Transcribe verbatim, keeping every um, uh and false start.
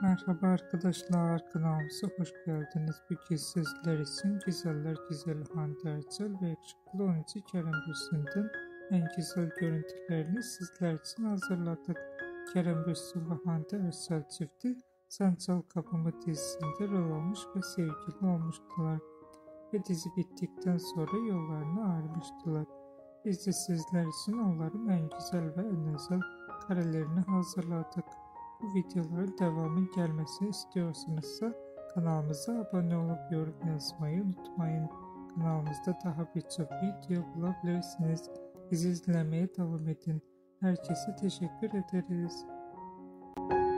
Merhaba arkadaşlar, kanalımıza hoş geldiniz. Bugün sizler için Güzeller Güzeli Hande Erçel ve yakışıklı oyuncu Kerem Bürsin'den en güzel görüntülerini sizler için hazırladık. Kerem Bürsin ve Hande Erçel çifti Sen Çal Kapımı dizisinde rol almış ve sevgili olmuştular. Ve dizi bittikten sonra yollarını ayrılmıştılar. Biz de sizler için onların en güzel ve en özel karelerini hazırladık. Bu videoların devamı gelmesini istiyorsanızsa kanalımıza abone olup yorum yazmayı unutmayın. Kanalımızda daha birçok video bulabilirsiniz. Bizi izlemeye devam edin. Herkese teşekkür ederiz.